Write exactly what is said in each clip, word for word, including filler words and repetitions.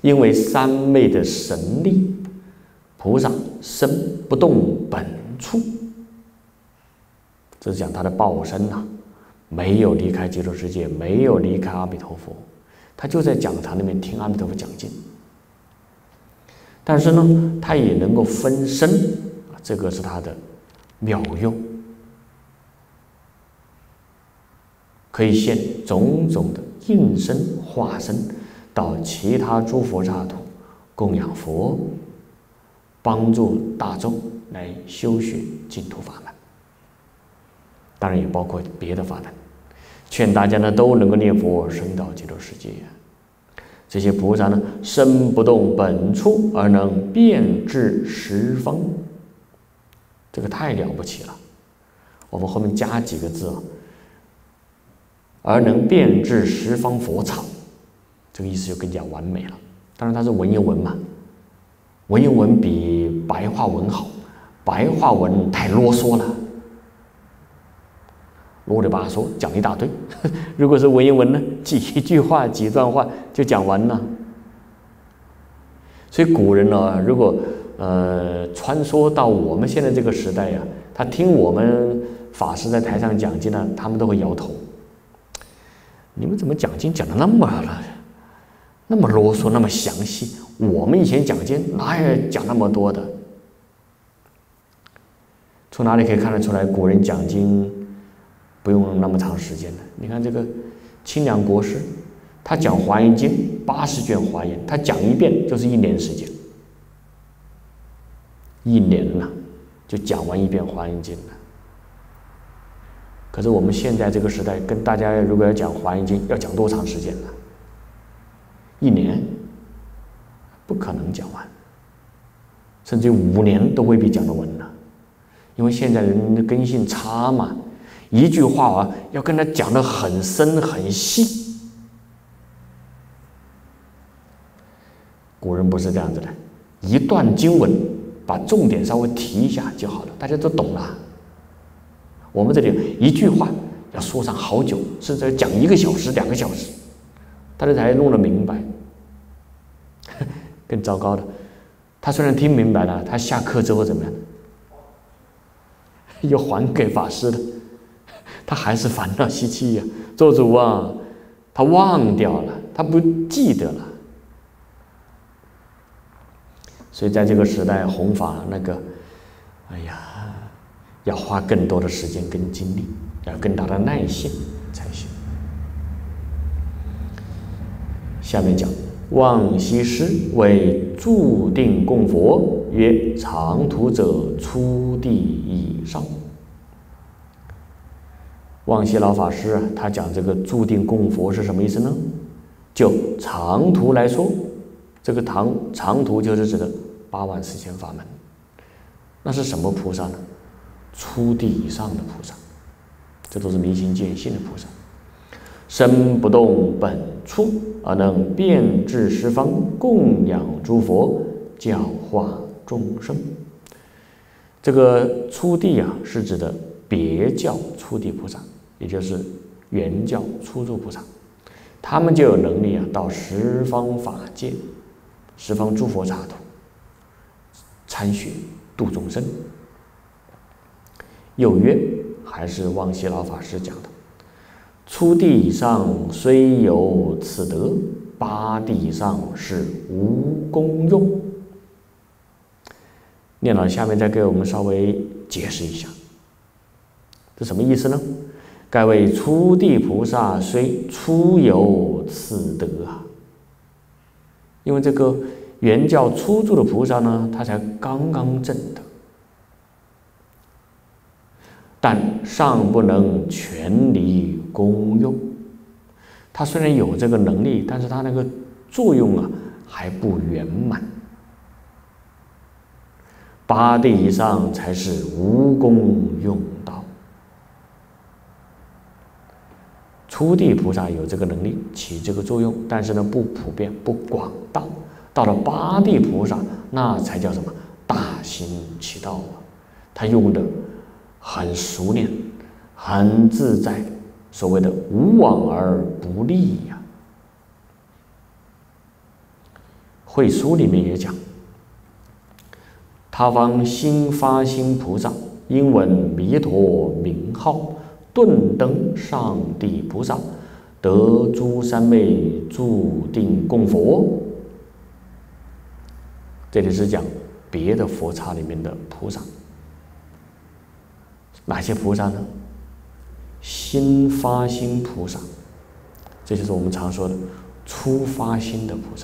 因为三昧的神力，菩萨身不动本处，这是讲他的报身呐、啊，没有离开极乐世界，没有离开阿弥陀佛，他就在讲堂里面听阿弥陀佛讲经。但是呢，他也能够分身，这个是他的妙用，可以现种种的应身化身到其他诸佛刹土供养佛，帮助大众来修学净土法门，当然也包括别的法门。劝大家呢都能够念佛升到极乐世界。这些菩萨呢，身不动本处，而能遍至十方，这个太了不起了。我们后面加几个字啊，而能遍至十方佛场，这个意思就更加完美了。当然它是文言文嘛，文言文比白话文好，白话文太啰嗦了，啰里吧嗦讲一大堆。如果是文言文呢，几句话几段话就讲完了。所以古人呢，如果呃穿梭到我们现在这个时代呀、啊，他听我们法师在台上讲经呢，他们都会摇头。你们怎么讲经讲的那么那么啰嗦，那么详细？我们以前讲经哪有讲那么多的？从哪里可以看得出来古人讲经不用那么长时间的？你看这个清凉国师，他讲华严经八十卷华严，他讲一遍就是一年时间，一年了就讲完一遍华严经了。可是我们现在这个时代，跟大家如果要讲华严经，要讲多长时间呢？一年不可能讲完，甚至五年都未必讲得完呢。因为现在人的根性差嘛，一句话啊，要跟他讲得很深很细。古人不是这样子的，一段经文把重点稍微提一下就好了，大家都懂了。我们这里一句话要说上好久，甚至要讲一个小时、两个小时，大家才弄得明白。更糟糕的，他虽然听明白了，他下课之后怎么样？又还给法师了，他还是烦恼习气呀。做主啊，他忘掉了，他不记得了。所以在这个时代弘法，那个，哎呀，要花更多的时间跟精力，要更大的耐性才行。下面讲，望西施为注定供佛，曰：长途者初地以上。望西老法师啊，他讲这个注定供佛是什么意思呢？就长途来说，这个长长途就是指的八万四千法门。那是什么菩萨呢？初地以上的菩萨，这都是明心见性的菩萨。身不动本处，而能遍至十方，供养诸佛，教化众生。这个初地啊，是指的别教初地菩萨，也就是原教初住菩萨，他们就有能力啊，到十方法界、十方诸佛刹土参学度众生。又曰，还是望西老法师讲的，初地以上虽有此德，八地以上是无功用。念老下面再给我们稍微解释一下，这什么意思呢？盖谓初地菩萨虽初有此德啊，因为这个原教初住的菩萨呢，他才刚刚证得，但尚不能全离功用。他虽然有这个能力，但是他那个作用啊还不圆满。八地以上才是无功用道。初地菩萨有这个能力起这个作用，但是呢不普遍不广大。到了八地菩萨，那才叫什么大行其道啊！他用的很熟练，很自在，所谓的无往而不利呀、啊。 会书里面也讲，他方新发心菩萨因闻弥陀名号，顿登上地菩萨，得诸三昧住定供佛。这里是讲别的佛刹里面的菩萨，哪些菩萨呢？新发心菩萨，这就是我们常说的初发心的菩萨。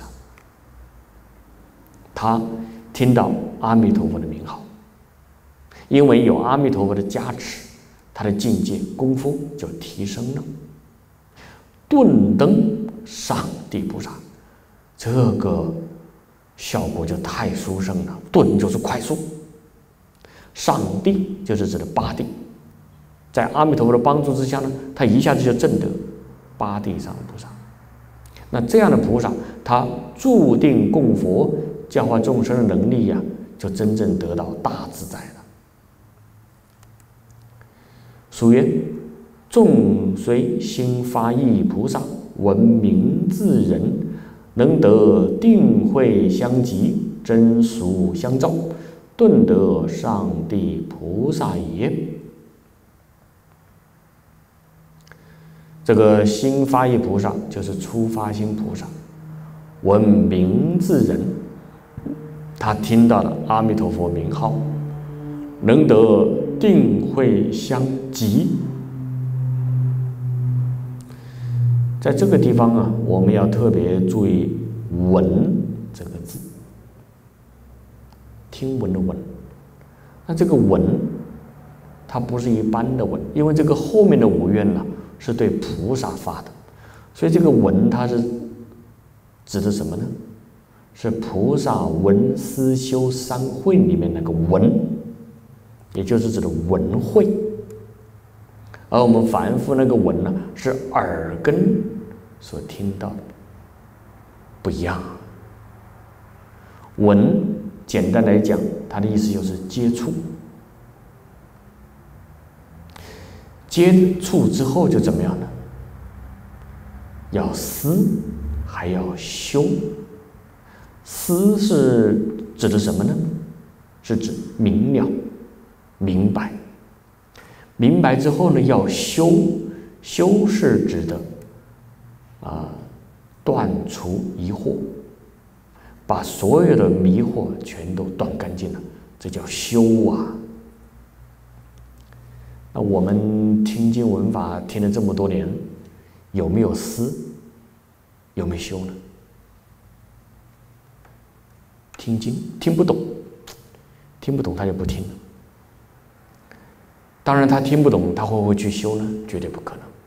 他听到阿弥陀佛的名号，因为有阿弥陀佛的加持，他的境界功夫就提升了。顿登上地菩萨，这个效果就太殊胜了。顿就是快速，上地就是指的八地，在阿弥陀佛的帮助之下呢，他一下子就证得八地上的菩萨。那这样的菩萨，他注定供佛教化众生的能力呀、啊，就真正得到大自在了。俗曰：众虽心发意菩萨，闻名自人，能得定慧相即，真俗相照，顿得上地菩萨也。这个心发意菩萨就是初发心菩萨，闻名自人，他听到了阿弥陀佛名号，能得定慧相即。在这个地方啊，我们要特别注意“闻”这个字，听闻的闻。那这个闻，它不是一般的闻，因为这个后面的无愿呢、啊，是对菩萨发的，所以这个闻它是指的什么呢？是菩萨闻思修三慧里面那个闻，也就是指的闻慧。而我们凡夫那个闻呢，是耳根所听到的，不一样。闻简单来讲，它的意思就是接触，接触之后就怎么样呢？要思，还要修。思是指的什么呢？是指明了、明白。明白之后呢，要修，修是指的啊，断除疑惑，把所有的迷惑全都断干净了，这叫修啊。那我们听经闻法听了这么多年，有没有思？有没有修呢？听经听不懂，听不懂他就不听了。当然，他听不懂，他会不会去修呢？绝对不可能。